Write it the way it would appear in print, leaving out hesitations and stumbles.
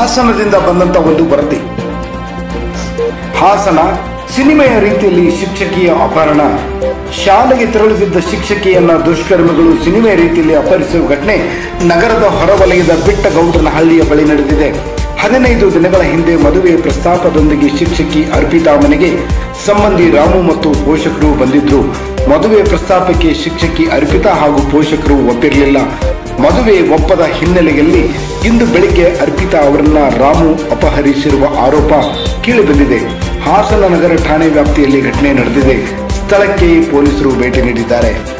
ಹಾಸನದಿಂದ ಬಂದಂತ ಒಂದು ವರದಿ. ಹಾಸನ ಸಿನಿಮೆಯ ರೀತಿಯಲ್ಲಿ ಶಿಕ್ಷಕಿಯ ಅಪಹರಣ. ಶಾಲೆಗೆ ತೆರಳುತ್ತಿದ್ದ ಶಿಕ್ಷಕಿಯನ್ನ ದುಷ್ಕರ್ಮಿಗಳು ಸಿನಿಮೆಯ ರೀತಿಯಲ್ಲಿ ಅಪಹರಿಸುವ ಘಟನೆ ನಗರದ ಹೊರವಲಯದ ಬಿಟ್ಟಗೌಡನಹಳ್ಳಿಯ ಬಳಿ ನಡೆದಿದೆ. 15 ದಿನಗಳ ಹಿಂದೆ ಮದುವೆ ಪ್ರಸ್ತಾಪದೊಂದಿಗೆ ಶಿಕ್ಷಕಿ ಅರ್ಪಿತಾ ಮನೆಗೆ ಸಂಬಂಧಿ ರಾಮು ಮತ್ತು ಪೋಷಕರು ಬಂದಿದ್ರು. ಮದುವೆ ಪ್ರಸ್ತಾಪಕ್ಕೆ ಶಿಕ್ಷಕಿ ಅರ್ಪಿತಾ ಹಾಗೂ ಪೋಷಕರು ಒಪ್ಪಿರಲಿಲ್ಲ. ಮದುವೆ ಒಪ್ಪದ ಹಿನ್ನೆಲೆಯಲ್ಲಿ ಇಂದು ಬೆಳಿಗ್ಗೆ ಅರ್ಪಿತಾ ಅವರನ್ನ ರಾಮು ಅಪಹರಿಸಿರುವ ಆರೋಪ ಕೇಳಿಬಂದಿದೆ. ಹಾಸನ ನಗರ ಠಾಣೆ ವ್ಯಾಪ್ತಿಯಲ್ಲಿ ಘಟನೆ ನಡೆದಿದೆ. ಸ್ಥಳಕ್ಕೆ ಪೊಲೀಸರು ಭೇಟಿ ನೀಡಿದ್ದಾರೆ.